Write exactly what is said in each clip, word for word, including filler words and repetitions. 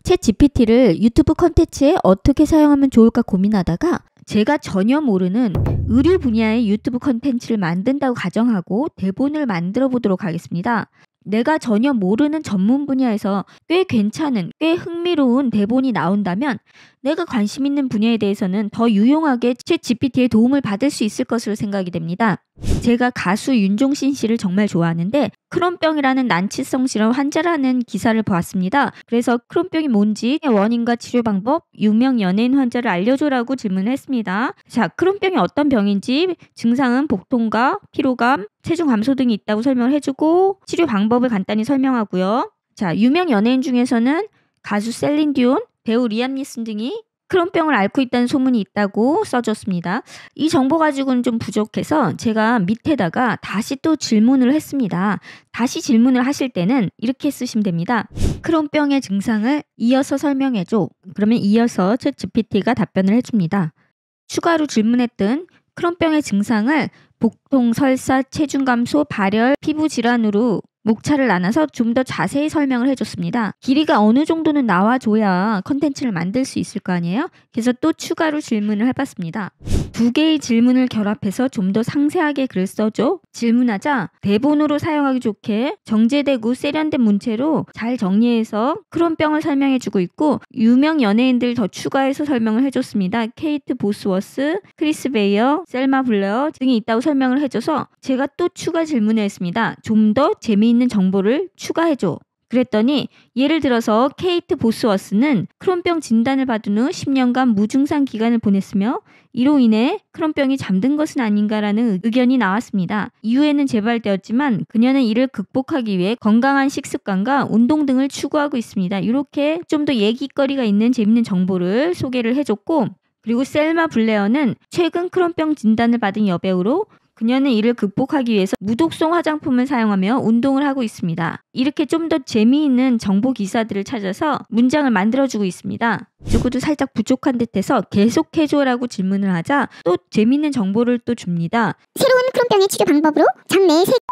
챗지피티를 유튜브 콘텐츠에 어떻게 사용하면 좋을까 고민하다가 제가 전혀 모르는 의료 분야의 유튜브 콘텐츠를 만든다고 가정하고 대본을 만들어 보도록 하겠습니다. 내가 전혀 모르는 전문 분야에서 꽤 괜찮은, 꽤 흥미로운 대본이 나온다면 내가 관심 있는 분야에 대해서는 더 유용하게 챗지피티의 도움을 받을 수 있을 것으로 생각이 됩니다. 제가 가수 윤종신 씨를 정말 좋아하는데 크론병이라는 난치성 질환 환자라는 기사를 보았습니다. 그래서 크론병이 뭔지, 원인과 치료 방법, 유명 연예인 환자를 알려줘라고 질문을 했습니다. 자, 크론병이 어떤 병인지, 증상은 복통과 피로감, 체중 감소 등이 있다고 설명을 해주고 치료 방법을 간단히 설명하고요. 자, 유명 연예인 중에서는 가수 셀린 디온, 배우 리암 니슨 등이 크론병을 앓고 있다는 소문이 있다고 써줬습니다. 이 정보 가지고는 좀 부족해서 제가 밑에다가 다시 또 질문을 했습니다. 다시 질문을 하실 때는 이렇게 쓰시면 됩니다. 크론병의 증상을 이어서 설명해줘. 그러면 이어서 챗지피티가 답변을 해줍니다. 추가로 질문했던 크론병의 증상을 복통, 설사, 체중 감소, 발열, 피부 질환으로 목차를 나눠서 좀 더 자세히 설명을 해줬습니다. 길이가 어느 정도는 나와줘야 컨텐츠를 만들 수 있을 거 아니에요? 그래서 또 추가로 질문을 해봤습니다. 두 개의 질문을 결합해서 좀 더 상세하게 글을 써줘. 질문하자 대본으로 사용하기 좋게 정제되고 세련된 문체로 잘 정리해서 크론병을 설명해주고 있고 유명 연예인들 더 추가해서 설명을 해줬습니다. 케이트 보스워스, 크리스 베이어, 셀마 블레어 등이 있다고 설명을 해줘서 제가 또 추가 질문을 했습니다. 좀 더 재미있는 정보를 추가해줘. 그랬더니 예를 들어서 케이트 보스워스는 크론병 진단을 받은 후 십 년간 무증상 기간을 보냈으며 이로 인해 크론병이 잠든 것은 아닌가라는 의견이 나왔습니다. 이후에는 재발되었지만 그녀는 이를 극복하기 위해 건강한 식습관과 운동 등을 추구하고 있습니다. 이렇게 좀 더 얘기거리가 있는 재밌는 정보를 소개를 해줬고 그리고 셀마 블레어는 최근 크론병 진단을 받은 여배우로 그녀는 이를 극복하기 위해서 무독성 화장품을 사용하며 운동을 하고 있습니다. 이렇게 좀 더 재미있는 정보 기사들을 찾아서 문장을 만들어주고 있습니다. 이것도 살짝 부족한 듯해서 계속해줘라고 질문을 하자 또 재미있는 정보를 또 줍니다. 새로운 크론병의 치료 방법으로 장내의 세...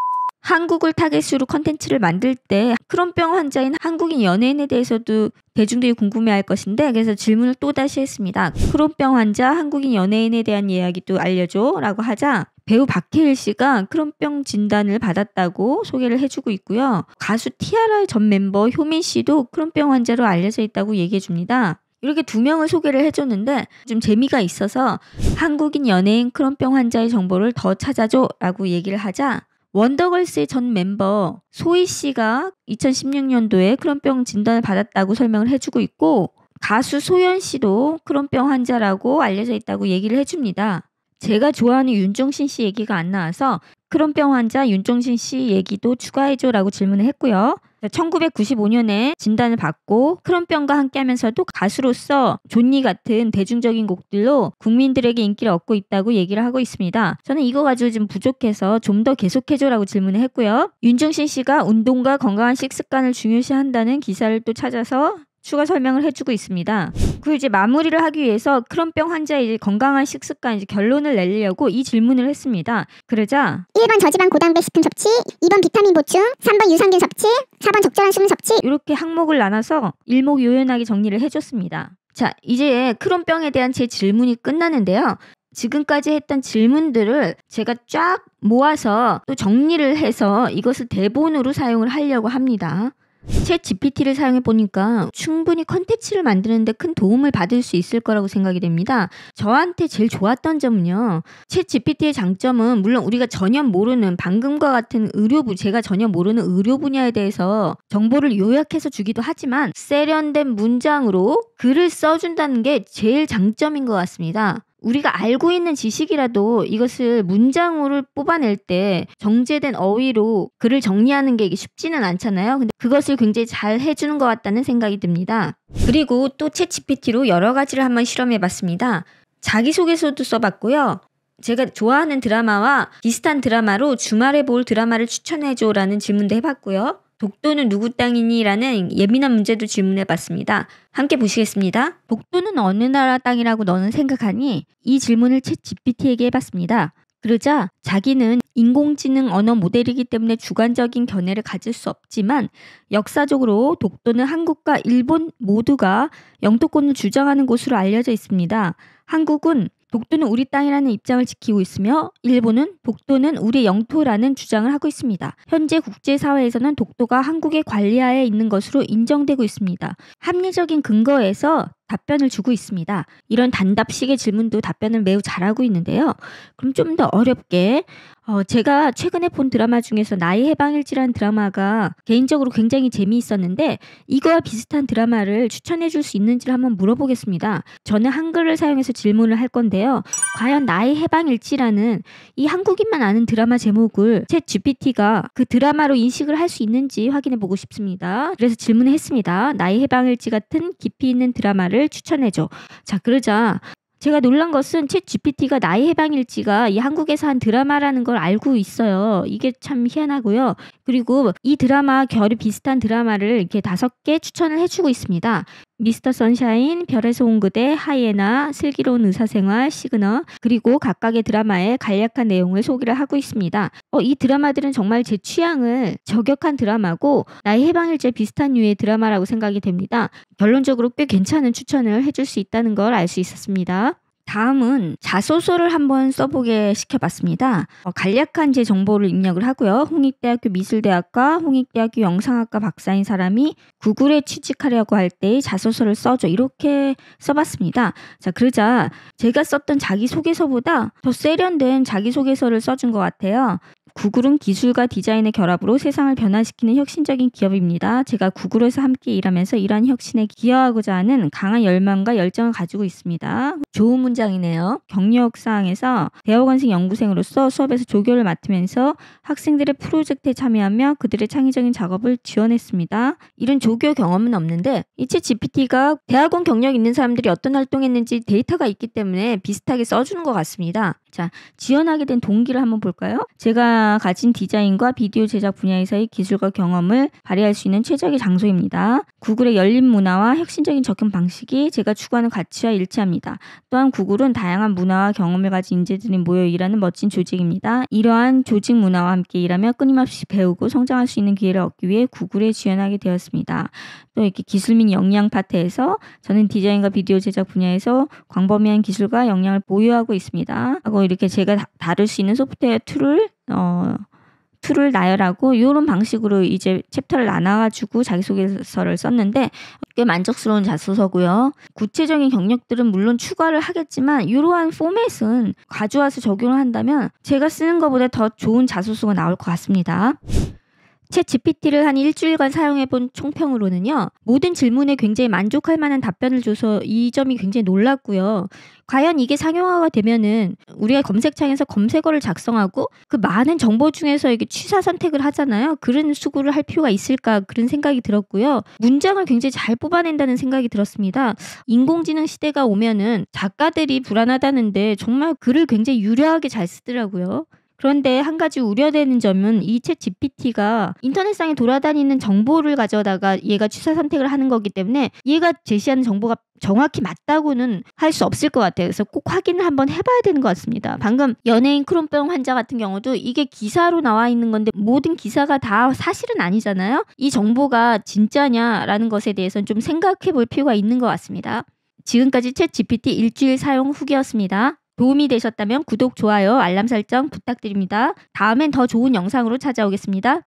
한국을 타겟으로 컨텐츠를 만들 때 크론병 환자인 한국인 연예인에 대해서도 대중들이 궁금해할 것인데 그래서 질문을 또다시 했습니다. 크론병 환자 한국인 연예인에 대한 이야기도 알려줘 라고 하자 배우 박해일 씨가 크론병 진단을 받았다고 소개를 해주고 있고요. 가수 티아라의 전 멤버 효민 씨도 크론병 환자로 알려져 있다고 얘기해 줍니다. 이렇게 두 명을 소개를 해줬는데 좀 재미가 있어서 한국인 연예인 크론병 환자의 정보를 더 찾아줘 라고 얘기를 하자 원더걸스의 전 멤버 소희 씨가 이천십육 년도에 크론병 진단을 받았다고 설명을 해주고 있고 가수 소연 씨도 크론병 환자라고 알려져 있다고 얘기를 해줍니다. 제가 좋아하는 윤종신 씨 얘기가 안 나와서 크론병 환자 윤종신 씨 얘기도 추가해줘 라고 질문을 했고요. 천구백구십오 년에 진단을 받고 크론병과 함께하면서도 가수로서 존니 같은 대중적인 곡들로 국민들에게 인기를 얻고 있다고 얘기를 하고 있습니다. 저는 이거 가지고 좀 부족해서 좀 더 계속해줘라고 질문을 했고요. 윤종신 씨가 운동과 건강한 식습관을 중요시한다는 기사를 또 찾아서 추가 설명을 해주고 있습니다. 그리고 이제 마무리를 하기 위해서 크론병 환자의 이제 건강한 식습관 이제 결론을 내려고 이 질문을 했습니다. 그러자 일 번 저지방 고단백 식품 섭취, 이 번 비타민 보충, 삼 번 유산균 섭취, 사 번 적절한 수분 섭취 이렇게 항목을 나눠서 일목요연하게 정리를 해줬습니다. 자, 이제 크론병에 대한 제 질문이 끝나는데요. 지금까지 했던 질문들을 제가 쫙 모아서 또 정리를 해서 이것을 대본으로 사용을 하려고 합니다. 챗지피티를 사용해 보니까 충분히 컨텐츠를 만드는데 큰 도움을 받을 수 있을 거라고 생각이 됩니다. 저한테 제일 좋았던 점은요. 챗지피티의 장점은 물론 우리가 전혀 모르는 방금과 같은 의료부 제가 전혀 모르는 의료 분야에 대해서 정보를 요약해서 주기도 하지만 세련된 문장으로 글을 써준다는 게 제일 장점인 것 같습니다. 우리가 알고 있는 지식이라도 이것을 문장으로 뽑아낼 때 정제된 어휘로 글을 정리하는 게 쉽지는 않잖아요. 근데 그것을 굉장히 잘 해주는 것 같다는 생각이 듭니다. 그리고 또 챗지피티로 여러 가지를 한번 실험해봤습니다. 자기소개서도 써봤고요. 제가 좋아하는 드라마와 비슷한 드라마로 주말에 볼 드라마를 추천해줘라는 질문도 해봤고요. 독도는 누구 땅이니? 라는 예민한 문제도 질문해봤습니다. 함께 보시겠습니다. 독도는 어느 나라 땅이라고 너는 생각하니? 이 질문을 챗지피티에게 해봤습니다. 그러자 자기는 인공지능 언어 모델이기 때문에 주관적인 견해를 가질 수 없지만 역사적으로 독도는 한국과 일본 모두가 영토권을 주장하는 곳으로 알려져 있습니다. 한국은 독도는 우리 땅이라는 입장을 지키고 있으며 일본은 독도는 우리의 영토라는 주장을 하고 있습니다. 현재 국제사회에서는 독도가 한국의 관리하에 있는 것으로 인정되고 있습니다. 합리적인 근거에서 답변을 주고 있습니다. 이런 단답식의 질문도 답변을 매우 잘하고 있는데요. 그럼 좀 더 어렵게 어, 제가 최근에 본 드라마 중에서 나의 해방일지라는 드라마가 개인적으로 굉장히 재미있었는데 이거와 비슷한 드라마를 추천해 줄 수 있는지를 한번 물어보겠습니다. 저는 한글을 사용해서 질문을 할 건데요. 과연 나의 해방일지라는 이 한국인만 아는 드라마 제목을 챗 지피티가 그 드라마로 인식을 할 수 있는지 확인해 보고 싶습니다. 그래서 질문을 했습니다. 나의 해방일지 같은 깊이 있는 드라마를 추천해줘. 자, 그러자 제가 놀란 것은 챗 지피티가 나의 해방일지가 이 한국에서 한 드라마라는 걸 알고 있어요. 이게 참 희한하고요. 그리고 이 드라마 결이 비슷한 드라마를 이렇게 다섯 개 추천을 해주고 있습니다. 미스터 선샤인, 별에서 온 그대, 하이에나, 슬기로운 의사생활, 시그너, 그리고 각각의 드라마의 간략한 내용을 소개를 하고 있습니다. 어, 이 드라마들은 정말 제 취향을 저격한 드라마고 나의 해방일지에 비슷한 류의 드라마라고 생각이 됩니다. 결론적으로 꽤 괜찮은 추천을 해줄 수 있다는 걸 알 수 있었습니다. 다음은 자소서를 한번 써보게 시켜봤습니다. 어, 간략한 제 정보를 입력을 하고요. 홍익대학교 미술대학과 홍익대학교 영상학과 박사인 사람이 구글에 취직하려고 할 때 자소서를 써줘 이렇게 써봤습니다. 자, 그러자 제가 썼던 자기소개서보다 더 세련된 자기소개서를 써준 것 같아요. 구글은 기술과 디자인의 결합으로 세상을 변화시키는 혁신적인 기업입니다. 제가 구글에서 함께 일하면서 이러한 혁신에 기여하고자 하는 강한 열망과 열정을 가지고 있습니다. 좋은 문장이네요. 경력사항에서 대학원생 연구생으로서 수업에서 조교를 맡으면서 학생들의 프로젝트에 참여하며 그들의 창의적인 작업을 지원했습니다. 이런 조교 경험은 없는데 이 챗 지피티가 대학원 경력 있는 사람들이 어떤 활동했는지 데이터가 있기 때문에 비슷하게 써주는 것 같습니다. 자, 지원하게 된 동기를 한번 볼까요? 제가 가진 디자인과 비디오 제작 분야에서의 기술과 경험을 발휘할 수 있는 최적의 장소입니다. 구글의 열린 문화와 혁신적인 접근 방식이 제가 추구하는 가치와 일치합니다. 또한 구글은 다양한 문화와 경험을 가진 인재들이 모여 일하는 멋진 조직입니다. 이러한 조직 문화와 함께 일하며 끊임없이 배우고 성장할 수 있는 기회를 얻기 위해 구글에 지원하게 되었습니다. 또 이렇게 기술 및 역량 파트에서 저는 디자인과 비디오 제작 분야에서 광범위한 기술과 역량을 보유하고 있습니다. 하고 이렇게 제가 다, 다룰 수 있는 소프트웨어 툴을 어, 툴을 나열하고 이런 방식으로 이제 챕터를 나눠가지고 자기소개서를 썼는데 꽤 만족스러운 자소서고요. 구체적인 경력들은 물론 추가를 하겠지만 이러한 포맷은 가져와서 적용을 한다면 제가 쓰는 것보다 더 좋은 자소서가 나올 것 같습니다. 챗 지피티를 한 일주일간 사용해본 총평으로는요. 모든 질문에 굉장히 만족할 만한 답변을 줘서 이 점이 굉장히 놀랐고요. 과연 이게 상용화가 되면은 우리가 검색창에서 검색어를 작성하고 그 많은 정보 중에서 이게 취사 선택을 하잖아요. 그런 수고를 할 필요가 있을까 그런 생각이 들었고요. 문장을 굉장히 잘 뽑아낸다는 생각이 들었습니다. 인공지능 시대가 오면은 작가들이 불안하다는데 정말 글을 굉장히 유려하게 잘 쓰더라고요. 그런데 한 가지 우려되는 점은 이 챗 지피티가 인터넷상에 돌아다니는 정보를 가져다가 얘가 취사 선택을 하는 거기 때문에 얘가 제시하는 정보가 정확히 맞다고는 할 수 없을 것 같아요. 그래서 꼭 확인을 한번 해봐야 되는 것 같습니다. 방금 연예인 크론병 환자 같은 경우도 이게 기사로 나와 있는 건데 모든 기사가 다 사실은 아니잖아요. 이 정보가 진짜냐라는 것에 대해서는 좀 생각해 볼 필요가 있는 것 같습니다. 지금까지 챗 지피티 일주일 사용 후기였습니다. 도움이 되셨다면 구독, 좋아요, 알람 설정 부탁드립니다. 다음엔 더 좋은 영상으로 찾아오겠습니다.